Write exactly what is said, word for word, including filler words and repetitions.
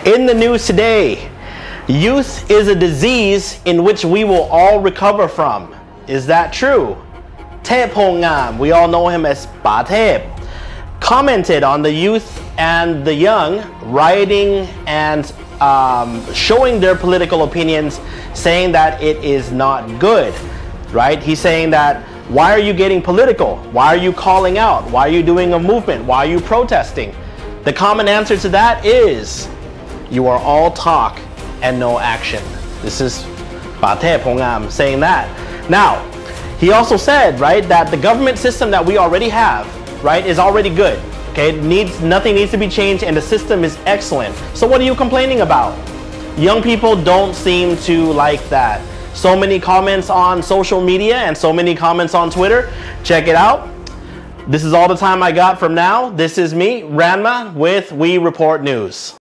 In the news today, youth is a disease in which we will all recover from. Is that true? Thep Hongam, we all know him as Pa Thep, commented on the youth and the young rioting and um, showing their political opinions, saying that it is not good, right? He's saying that, why are you getting political? Why are you calling out? Why are you doing a movement? Why are you protesting? The common answer to that is, you are all talk and no action. This is Pa Thep Hongam saying that. Now, he also said, right, that the government system that we already have, right, is already good. Okay, it needs, nothing needs to be changed, and the system is excellent. So what are you complaining about? Young people don't seem to like that. So many comments on social media and so many comments on Twitter. Check it out. This is all the time I got from now. This is me, Ranma, with We Report News.